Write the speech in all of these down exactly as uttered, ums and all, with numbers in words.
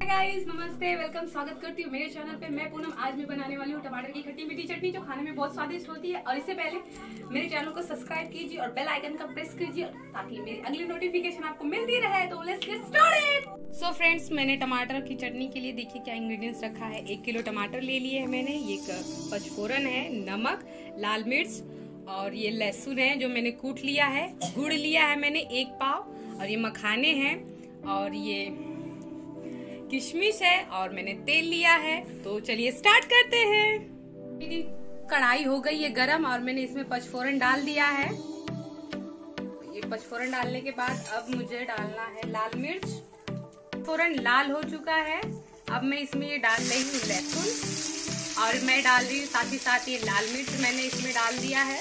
Guys नमस्ते, welcome, स्वागत करती हूँ मेरे चैनल पे। मैं पूनम। आज मैं बनाने वाली हूँ टमाटर की खट्टी मीठी चटनी, जो खाने में बहुत स्वादिष्ट होती है। और इससे पहले मेरे चैनल को सब्सक्राइब कीजिए और बेल आइकन का प्रेस कीजिए ताकि मेरी अगली नोटिफिकेशन आपको मिलती रहे। तो let's get started. So friends, मैंने टमाटर की चटनी के लिए देखिए क्या इंग्रेडिएंट्स रखा है। एक किलो टमाटर ले लिए है मैंने, ये पचफोरन है, नमक, लाल मिर्च और ये लहसुन है जो मैंने कूट लिया है। गुड़ लिया है मैंने एक पाव, और ये मखाने हैं, और ये किशमिश है, और मैंने तेल लिया है। तो चलिए स्टार्ट करते हैं। मेरी कढ़ाई हो गई है गरम और मैंने इसमें पचफोरन डाल दिया है। ये पचफोरन डालने के बाद अब मुझे डालना है लाल मिर्च। फोरन लाल हो चुका है। अब मैं इसमें ये डाल रही हूँ लहसुन, और मैं डाल रही हूँ साथ ही साथ ये लाल मिर्च मैंने इसमें डाल दिया है।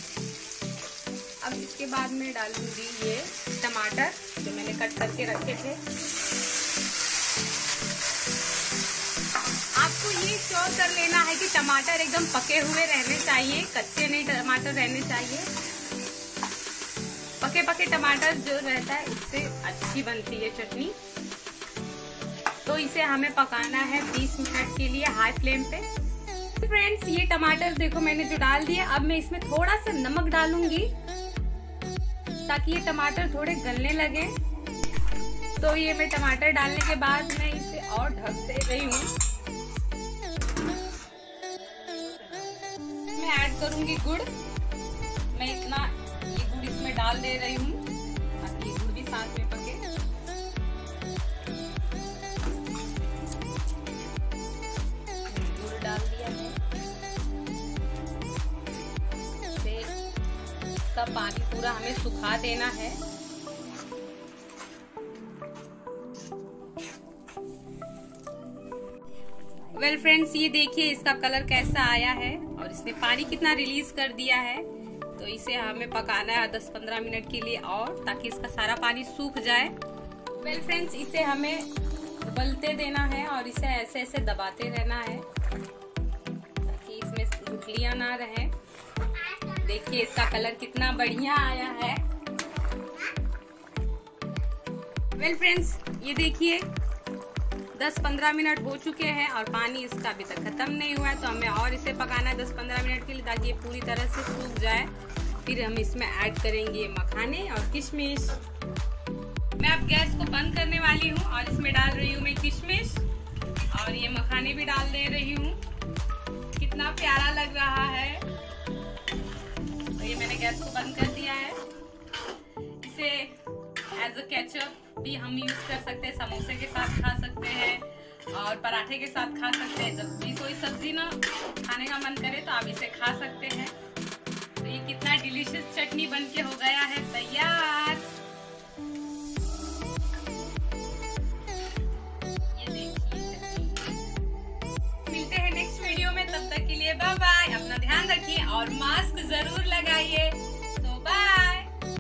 अब इसके बाद मैं डालूंगी ये टमाटर जो मैंने कट करके रखे थे। आपको ये श्योर कर लेना है कि टमाटर एकदम पके हुए रहने चाहिए, कच्चे नहीं टमाटर रहने चाहिए। पके पके टमाटर जो रहता है उससे अच्छी बनती है चटनी। तो इसे हमें पकाना है बीस मिनट के लिए हाई फ्लेम पे। फ्रेंड्स, ये टमाटर देखो मैंने जो डाल दिया। अब मैं इसमें थोड़ा सा नमक डालूंगी ताकि ये टमाटर थोड़े गलने लगे। तो ये मैं टमाटर डालने के बाद मैं इसे और ढक दे रही हूँ। मैं ऐड करूंगी गुड़। मैं इतना ये गुड़ इसमें डाल दे रही हूँ ताकि ये गुड़ भी साथ में पके। गुड़ डाल दिया है। इसका पानी पूरा हमें सुखा देना है। वेल well फ्रेंड्स, ये देखिए इसका कलर कैसा आया है और इसने पानी कितना रिलीज कर दिया है। तो इसे हमें पकाना है दस पंद्रह मिनट के लिए और, ताकि इसका सारा पानी सूख जाए। वेल well फ्रेंड्स, इसे हमें उबलते देना है और इसे ऐसे ऐसे दबाते रहना है ताकि इसमें गुठलियां ना रहे। देखिए इसका कलर कितना बढ़िया आया है। वेल well फ्रेंड्स, ये देखिए दस पंद्रह मिनट हो चुके हैं और पानी इसका अभी तक खत्म नहीं हुआ है। तो हमें और इसे पकाना है दस पंद्रह मिनट के लिए ताकि ये पूरी तरह से सूख जाए। फिर हम इसमें ऐड करेंगे मखाने और किशमिश। मैं अब गैस को बंद करने वाली हूँ और इसमें डाल रही हूँ मैं किशमिश, और ये मखाने भी डाल दे रही हूँ। कितना प्यारा लग रहा है। तो ये मैंने गैस को बंद कर दिया है। इसे एज अ केचप भी हम यूज कर सकते हैं, समोसे के साथ खा सकते हैं और पराठे के साथ खा सकते हैं। जब भी कोई सब्जी ना खाने का मन करे तो आप इसे खा सकते हैं। तो ये कितना डिलीशियस चटनी बनके हो गया है तैयार। ये देखिए चटनी। मिलते हैं नेक्स्ट वीडियो में, तब तक के लिए बाय बाय। अपना ध्यान रखिए और मास्क जरूर लगाइए।